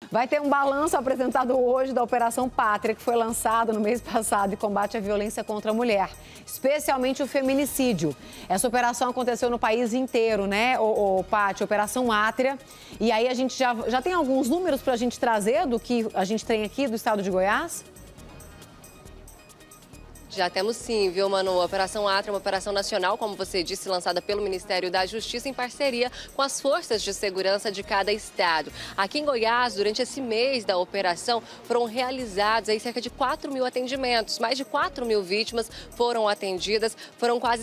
Vai ter um balanço apresentado hoje da Operação Pátria, que foi lançado no mês passado e combate à violência contra a mulher, especialmente o feminicídio. Essa operação aconteceu no país inteiro, né, Pátria? Operação Pátria. E aí a gente já tem alguns números para a gente trazer do que a gente tem aqui do estado de Goiás? Já temos sim, viu, Manu? A Operação Pátria é uma operação nacional, como você disse, lançada pelo Ministério da Justiça em parceria com as forças de segurança de cada estado. Aqui em Goiás, durante esse mês da operação, foram realizados aí cerca de 4.000 atendimentos. Mais de 4.000 vítimas foram atendidas, foram quase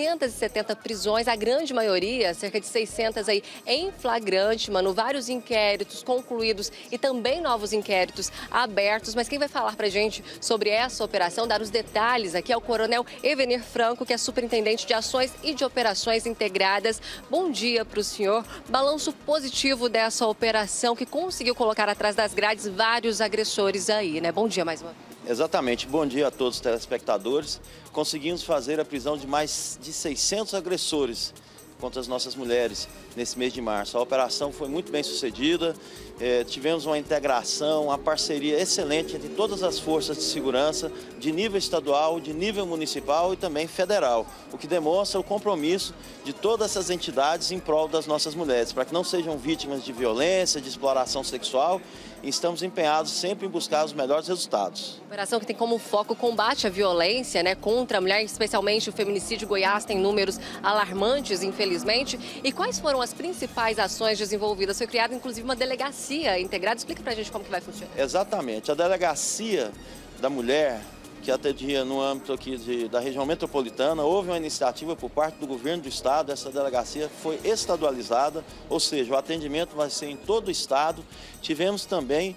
670 prisões, a grande maioria, cerca de 600 aí em flagrante, Manu. Vários inquéritos concluídos e também novos inquéritos abertos. Mas quem vai falar pra gente sobre essa operação, dar os detalhes aqui é o Coronel Evenir Franco, que é superintendente de ações e de operações integradas. Bom dia para o senhor. Balanço positivo dessa operação que conseguiu colocar atrás das grades vários agressores aí, né? Bom dia mais uma vez. Exatamente. Bom dia a todos os telespectadores. Conseguimos fazer a prisão de mais de 600 agressores contra as nossas mulheres nesse mês de março. A operação foi muito bem sucedida, tivemos uma integração, uma parceria excelente entre todas as forças de segurança, de nível estadual, de nível municipal e também federal, o que demonstra o compromisso de todas essas entidades em prol das nossas mulheres, para que não sejam vítimas de violência, de exploração sexual, e estamos empenhados sempre em buscar os melhores resultados. Operação que tem como foco o combate à violência, né, contra a mulher, especialmente o feminicídio. Goiás tem números alarmantes, infelizmente. E quais foram as principais ações desenvolvidas? Foi criada, inclusive, uma delegacia integrada. Explica pra gente como que vai funcionar. Exatamente. A Delegacia da Mulher, que atendia no âmbito aqui da região metropolitana, houve uma iniciativa por parte do governo do estado, essa delegacia foi estadualizada, ou seja, o atendimento vai ser em todo o estado. Tivemos também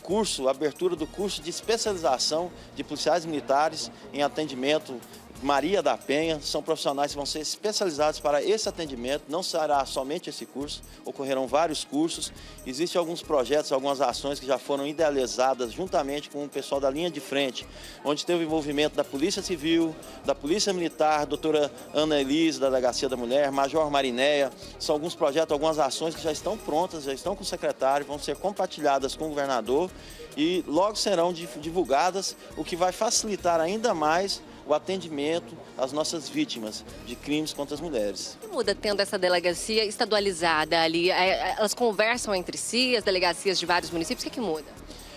a abertura do curso de especialização de policiais militares em atendimento Maria da Penha. São profissionais que vão ser especializados para esse atendimento, não será somente esse curso, ocorrerão vários cursos. Existem alguns projetos, algumas ações que já foram idealizadas juntamente com o pessoal da linha de frente, onde teve o envolvimento da Polícia Civil, da Polícia Militar, doutora Ana Elise, da Delegacia da Mulher, Major Marinéia. São alguns projetos, algumas ações que já estão prontas, já estão com o secretário, vão ser compartilhadas com o governador e logo serão divulgadas, o que vai facilitar ainda mais o atendimento às nossas vítimas de crimes contra as mulheres. O que muda tendo essa delegacia estadualizada ali? Elas conversam entre si, as delegacias de vários municípios, o que muda?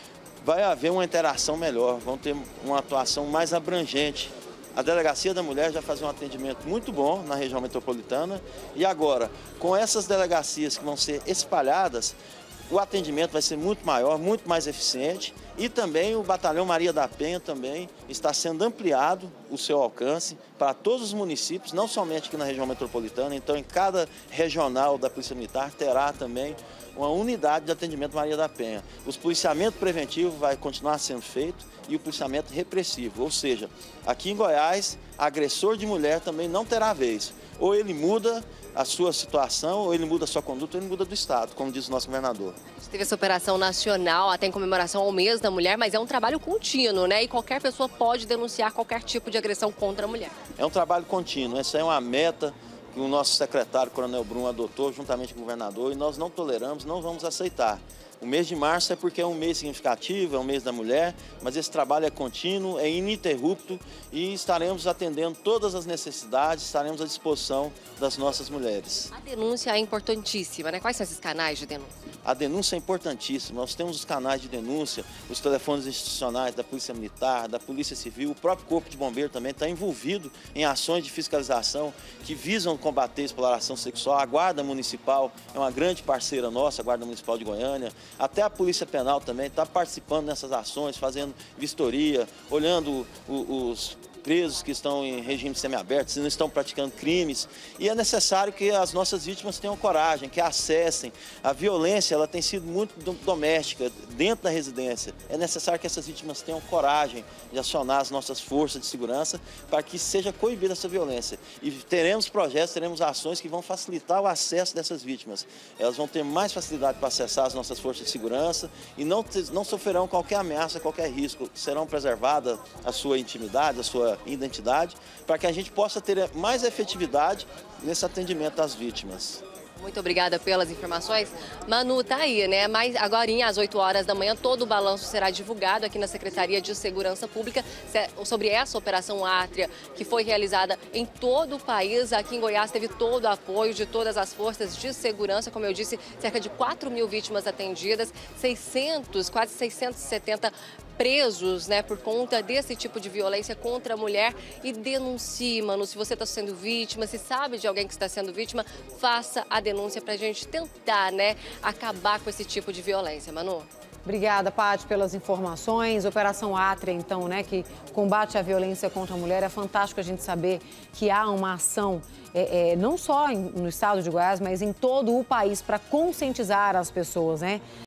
Vai haver uma interação melhor, vão ter uma atuação mais abrangente. A Delegacia da Mulher já fazia um atendimento muito bom na região metropolitana e agora, com essas delegacias que vão ser espalhadas, o atendimento vai ser muito maior, muito mais eficiente e também o Batalhão Maria da Penha também está sendo ampliado o seu alcance para todos os municípios, não somente aqui na região metropolitana. Então, em cada regional da Polícia Militar terá também uma unidade de atendimento Maria da Penha. O policiamento preventivo vai continuar sendo feito e o policiamento repressivo, ou seja, aqui em Goiás, agressor de mulher também não terá vez. Ou ele muda a sua situação, ou ele muda a sua conduta, ou ele muda do Estado, como diz o nosso governador. A gente teve essa operação nacional, até em comemoração ao mês da mulher, mas é um trabalho contínuo, né? E qualquer pessoa pode denunciar qualquer tipo de agressão contra a mulher. É um trabalho contínuo, essa é uma meta que o nosso secretário, Coronel Brum, adotou juntamente com o governador e nós não toleramos, não vamos aceitar. O mês de março é porque é um mês significativo, é um mês da mulher, mas esse trabalho é contínuo, é ininterrupto e estaremos atendendo todas as necessidades, estaremos à disposição das nossas mulheres. A denúncia é importantíssima, né? Quais são esses canais de denúncia? A denúncia é importantíssima, nós temos os canais de denúncia, os telefones institucionais da Polícia Militar, da Polícia Civil, o próprio Corpo de Bombeiro também está envolvido em ações de fiscalização que visam combater a exploração sexual. A Guarda Municipal é uma grande parceira nossa, a Guarda Municipal de Goiânia. Até a Polícia Penal também está participando nessas ações, fazendo vistoria, olhando os presos que estão em regime semiaberto, se não estão praticando crimes. E é necessário que as nossas vítimas tenham coragem, que acessem. A violência ela tem sido muito doméstica, dentro da residência. É necessário que essas vítimas tenham coragem de acionar as nossas forças de segurança para que seja coibida essa violência. E teremos projetos, teremos ações que vão facilitar o acesso dessas vítimas. Elas vão ter mais facilidade para acessar as nossas forças de segurança e não sofrerão qualquer ameaça, qualquer risco. Serão preservadas a sua intimidade, a sua identidade, para que a gente possa ter mais efetividade nesse atendimento às vítimas. Muito obrigada pelas informações. Manu, tá aí, né? Mas agorinha, às 8 horas da manhã, todo o balanço será divulgado aqui na Secretaria de Segurança Pública sobre essa Operação Átria, que foi realizada em todo o país. Aqui em Goiás teve todo o apoio de todas as forças de segurança. Como eu disse, cerca de 4.000 vítimas atendidas, quase 670 presos, né, por conta desse tipo de violência contra a mulher. E denuncie, Manu, se você está sendo vítima, se sabe de alguém que está sendo vítima, faça a denúncia para a gente tentar, né, acabar com esse tipo de violência, Manu. Obrigada, Paty, pelas informações. Operação Átria, então, né, que combate a violência contra a mulher. É fantástico a gente saber que há uma ação, não só no estado de Goiás, mas em todo o país, para conscientizar as pessoas, né?